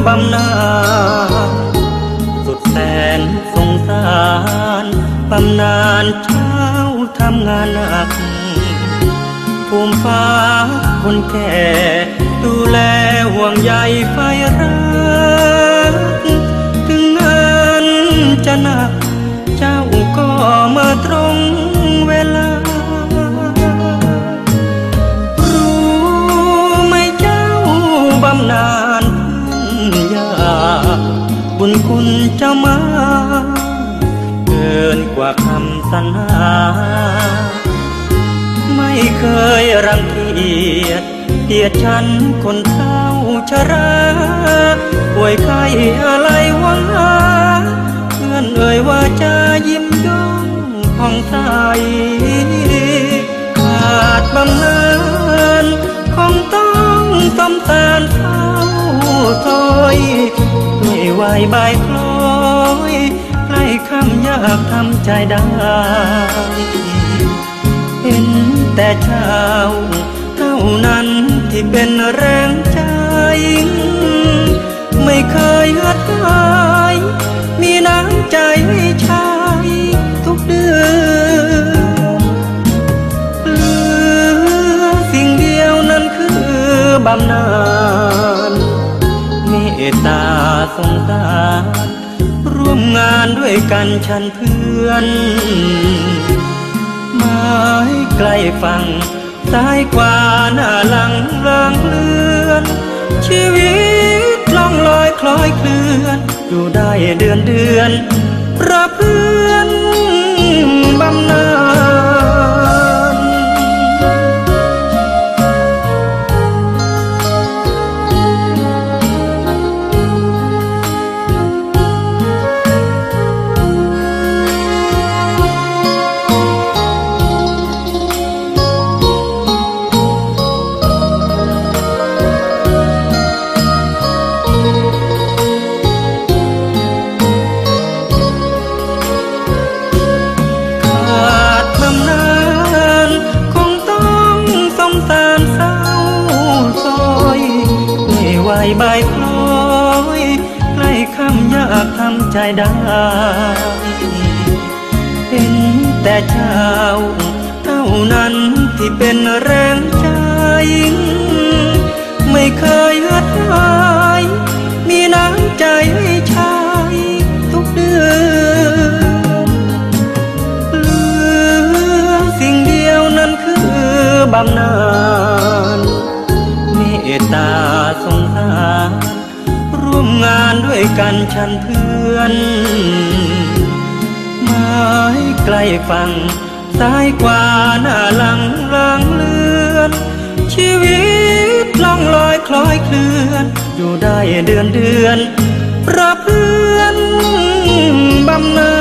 บำนาญสุดแสนสงสารบำนาญเช้าทำงานหนักภูมิฟ้าคนแก่ดูแลห่วงใยไฟรักถึงงานจะหนักเจ้าก็มาตรงเวลารู้ไหมเจ้าบำนาญยาบุญคุณจะมาเกินกว่าคำสรรหาไม่เคยรังเกียจเกียดฉันคนเฒ่าชราป่วยไข้อะไรหวังหาเพื่อนเอ่ยว่าจะยิ้มย่องผ่องใสขาดบำนาญคงต้องสมสารเศร้าซอยด้วยวัยบ่ายคล้อยใกล้คำยากทำใจได้เห็นแต่เช้าเท่านั้นที่เป็นแรงใจไม่เคยหัดหายมีน้ำใจให้ชายทุกเดือนเหลือสิ่งเดียวนั้นคือบำนาญเมตตาสงสารร่วมงานด้วยกันฉันเพื่อนไม้ใกล้ฝั่งซ้ายกว่าหน้าหลังเลือนชีวิตล่องลอยคล้อยเคลื่อนอยู่ได้เดือนเพราะเพื่อนบำนาญใบคล้อยใกล้คำยากทำใจได้เห็นแต่เช้าเท่านั้นที่เป็นแรงใจไม่เคยหัดหายมีน้ำใจให้ชายทุกเดือนเหลือสิ่งเดียวนั้นคือบำนาญเมตตาสงสารร่วมงานด้วยกันฉันเพื่อนไม้ใกล้ฝั่งซ้ายกว่าหน้าหลังเลือนชีวิตล่องลอยคล้อยเคลื่อนอยู่ได้เดือนเพราะเพื่อนบำนาญ